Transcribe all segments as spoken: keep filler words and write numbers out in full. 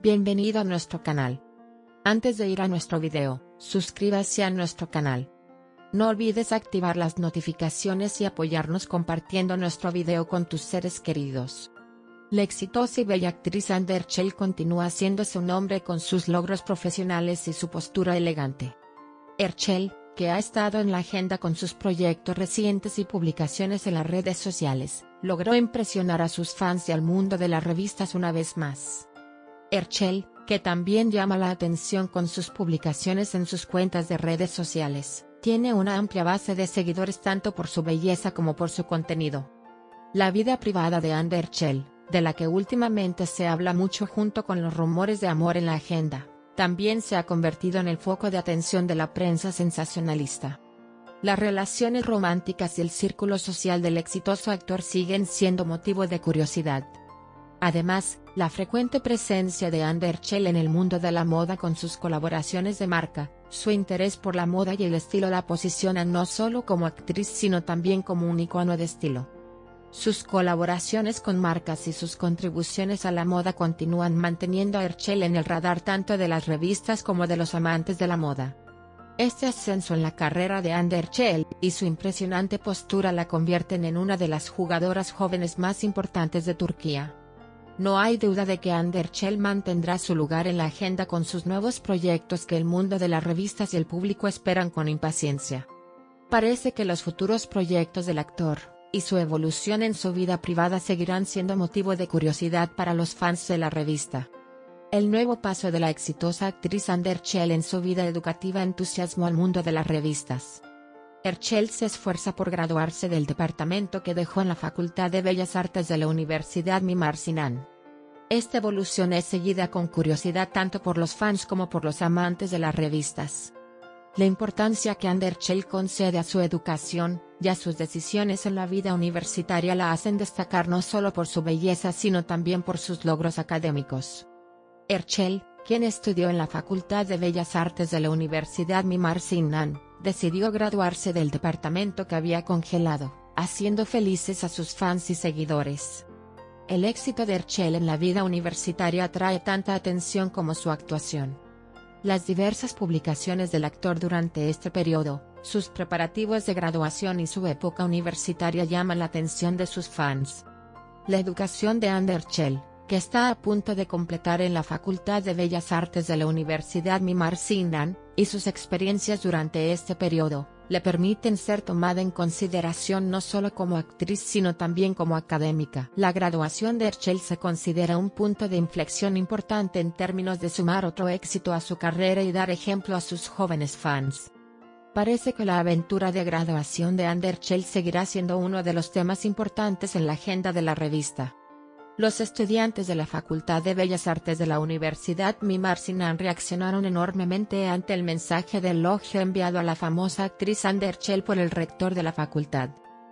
Bienvenido a nuestro canal. Antes de ir a nuestro video, suscríbase a nuestro canal. No olvides activar las notificaciones y apoyarnos compartiendo nuestro video con tus seres queridos. La exitosa y bella actriz Anne Derchel continúa haciéndose un nombre con sus logros profesionales y su postura elegante. Derchel, que ha estado en la agenda con sus proyectos recientes y publicaciones en las redes sociales, logró impresionar a sus fans y al mundo de las revistas una vez más. Derchel, que también llama la atención con sus publicaciones en sus cuentas de redes sociales, tiene una amplia base de seguidores tanto por su belleza como por su contenido. La vida privada de Anne Derchel, de la que últimamente se habla mucho junto con los rumores de amor en la agenda, también se ha convertido en el foco de atención de la prensa sensacionalista. Las relaciones románticas y el círculo social del exitoso actor siguen siendo motivo de curiosidad. Además, la frecuente presencia de Anne Derchel en el mundo de la moda con sus colaboraciones de marca, su interés por la moda y el estilo la posicionan no solo como actriz sino también como un icono de estilo. Sus colaboraciones con marcas y sus contribuciones a la moda continúan manteniendo a Derchel en el radar tanto de las revistas como de los amantes de la moda. Este ascenso en la carrera de Anne Derchel y su impresionante postura la convierten en una de las jugadoras jóvenes más importantes de Turquía. No hay duda de que Anne Derchel mantendrá su lugar en la agenda con sus nuevos proyectos que el mundo de las revistas y el público esperan con impaciencia. Parece que los futuros proyectos del actor y su evolución en su vida privada seguirán siendo motivo de curiosidad para los fans de la revista. El nuevo paso de la exitosa actriz Anne Derchel en su vida educativa entusiasmó al mundo de las revistas. Derchel se esfuerza por graduarse del departamento que dejó en la Facultad de Bellas Artes de la Universidad Mimar Sinan. Esta evolución es seguida con curiosidad tanto por los fans como por los amantes de las revistas. La importancia que Anne Derchel concede a su educación y a sus decisiones en la vida universitaria la hacen destacar no solo por su belleza sino también por sus logros académicos. Derchel, quien estudió en la Facultad de Bellas Artes de la Universidad Mimar Sinan, decidió graduarse del departamento que había congelado, haciendo felices a sus fans y seguidores. El éxito de Derchel en la vida universitaria atrae tanta atención como su actuación. Las diversas publicaciones del actor durante este periodo, sus preparativos de graduación y su época universitaria llaman la atención de sus fans. La educación de Anne Derchel, que está a punto de completar en la Facultad de Bellas Artes de la Universidad Mimar Sinan, y sus experiencias durante este periodo, le permiten ser tomada en consideración no solo como actriz sino también como académica. La graduación de Derchel se considera un punto de inflexión importante en términos de sumar otro éxito a su carrera y dar ejemplo a sus jóvenes fans. Parece que la aventura de graduación de Anne Derchel seguirá siendo uno de los temas importantes en la agenda de la revista. Los estudiantes de la Facultad de Bellas Artes de la Universidad Mimar Sinan reaccionaron enormemente ante el mensaje de elogio enviado a la famosa actriz Anne Derchel por el rector de la facultad.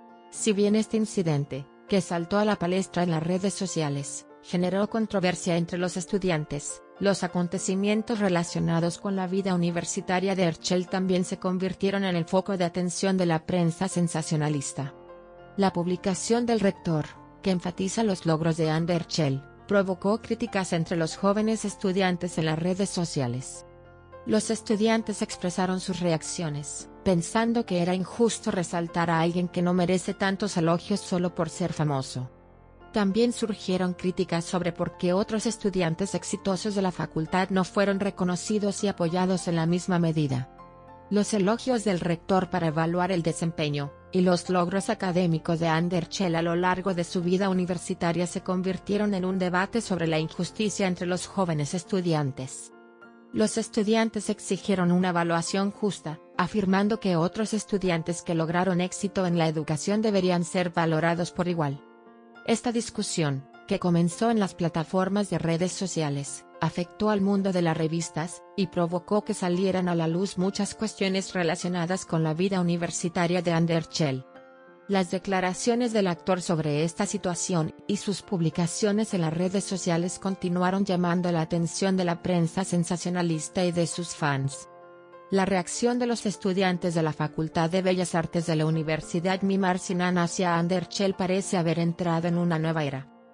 Si bien este incidente, que saltó a la palestra en las redes sociales, generó controversia entre los estudiantes, los acontecimientos relacionados con la vida universitaria de Derchel también se convirtieron en el foco de atención de la prensa sensacionalista. La publicación del rector, que enfatiza los logros de Anne Derchel, provocó críticas entre los jóvenes estudiantes en las redes sociales. Los estudiantes expresaron sus reacciones, pensando que era injusto resaltar a alguien que no merece tantos elogios solo por ser famoso. También surgieron críticas sobre por qué otros estudiantes exitosos de la facultad no fueron reconocidos y apoyados en la misma medida. Los elogios del rector para evaluar el desempeño y los logros académicos de Anne Derchel a lo largo de su vida universitaria se convirtieron en un debate sobre la injusticia entre los jóvenes estudiantes. Los estudiantes exigieron una evaluación justa, afirmando que otros estudiantes que lograron éxito en la educación deberían ser valorados por igual. Esta discusión, que comenzó en las plataformas de redes sociales, afectó al mundo de las revistas, y provocó que salieran a la luz muchas cuestiones relacionadas con la vida universitaria de Anne Derchel. Las declaraciones del actor sobre esta situación y sus publicaciones en las redes sociales continuaron llamando la atención de la prensa sensacionalista y de sus fans. La reacción de los estudiantes de la Facultad de Bellas Artes de la Universidad Mimar Sinan hacia Anne Derchel parece haber entrado en una nueva era.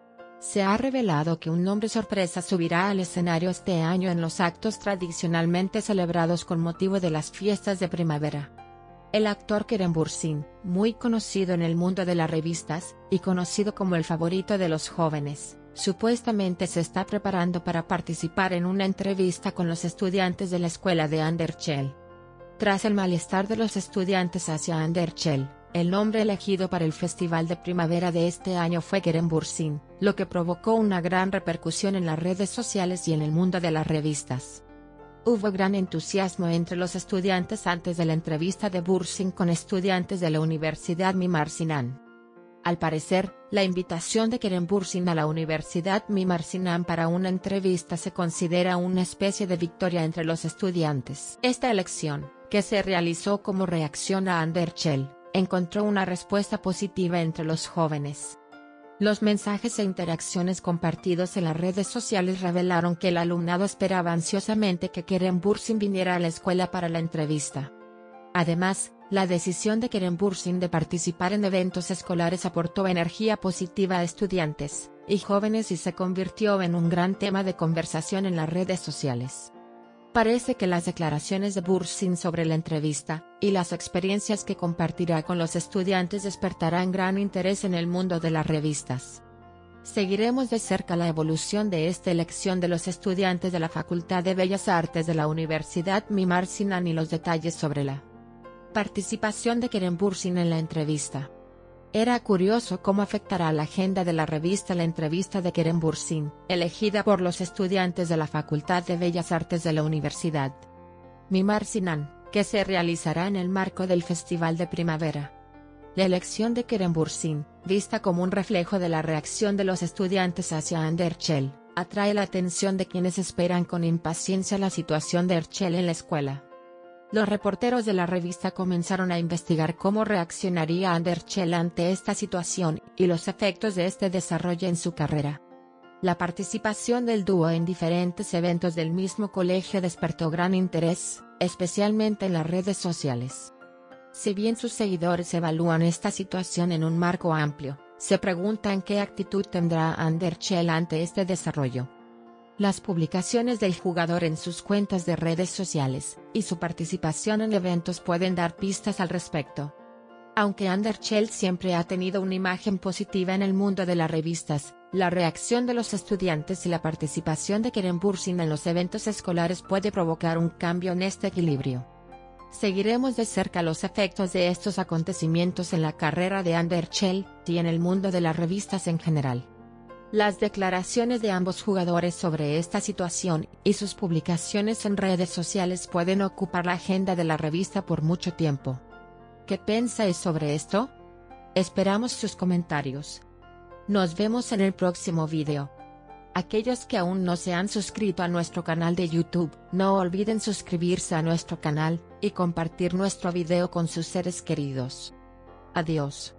Se ha revelado que un nombre sorpresa subirá al escenario este año en los actos tradicionalmente celebrados con motivo de las fiestas de primavera. El actor Kerem Bürsin, muy conocido en el mundo de las revistas, y conocido como el favorito de los jóvenes, supuestamente se está preparando para participar en una entrevista con los estudiantes de la escuela de Anderchel. Tras el malestar de los estudiantes hacia Anderchel, el nombre elegido para el festival de primavera de este año fue Kerem Bürsin, lo que provocó una gran repercusión en las redes sociales y en el mundo de las revistas. Hubo gran entusiasmo entre los estudiantes antes de la entrevista de Bürsin con estudiantes de la Universidad Mimar Sinan. Al parecer, la invitación de Kerem Bürsin a la Universidad Mimar Sinan para una entrevista se considera una especie de victoria entre los estudiantes. Esta elección, que se realizó como reacción a Anderchel, encontró una respuesta positiva entre los jóvenes. Los mensajes e interacciones compartidos en las redes sociales revelaron que el alumnado esperaba ansiosamente que Kerem Bürsin viniera a la escuela para la entrevista. Además, la decisión de Kerem Bürsin de participar en eventos escolares aportó energía positiva a estudiantes y jóvenes y se convirtió en un gran tema de conversación en las redes sociales. Parece que las declaraciones de Bürsin sobre la entrevista, y las experiencias que compartirá con los estudiantes despertarán gran interés en el mundo de las revistas. Seguiremos de cerca la evolución de esta elección de los estudiantes de la Facultad de Bellas Artes de la Universidad Mimar Sinan y los detalles sobre la participación de Kerem Bürsin en la entrevista. Era curioso cómo afectará a la agenda de la revista la entrevista de Kerem Bürsin, elegida por los estudiantes de la Facultad de Bellas Artes de la Universidad Mimar Sinan, que se realizará en el marco del Festival de Primavera. La elección de Kerem Bürsin, vista como un reflejo de la reacción de los estudiantes hacia Anderchel, atrae la atención de quienes esperan con impaciencia la situación de Erchel en la escuela. Los reporteros de la revista comenzaron a investigar cómo reaccionaría Anderchel ante esta situación y los efectos de este desarrollo en su carrera. La participación del dúo en diferentes eventos del mismo colegio despertó gran interés, especialmente en las redes sociales. Si bien sus seguidores evalúan esta situación en un marco amplio, se preguntan qué actitud tendrá Anderchel ante este desarrollo. Las publicaciones del jugador en sus cuentas de redes sociales, y su participación en eventos pueden dar pistas al respecto. Aunque Anderchel siempre ha tenido una imagen positiva en el mundo de las revistas, la reacción de los estudiantes y la participación de Kerem Bürsin en los eventos escolares puede provocar un cambio en este equilibrio. Seguiremos de cerca los efectos de estos acontecimientos en la carrera de Anderchel, y en el mundo de las revistas en general. Las declaraciones de ambos jugadores sobre esta situación y sus publicaciones en redes sociales pueden ocupar la agenda de la revista por mucho tiempo. ¿Qué pensáis sobre esto? Esperamos sus comentarios. Nos vemos en el próximo video. Aquellos que aún no se han suscrito a nuestro canal de YouTube, no olviden suscribirse a nuestro canal y compartir nuestro video con sus seres queridos. Adiós.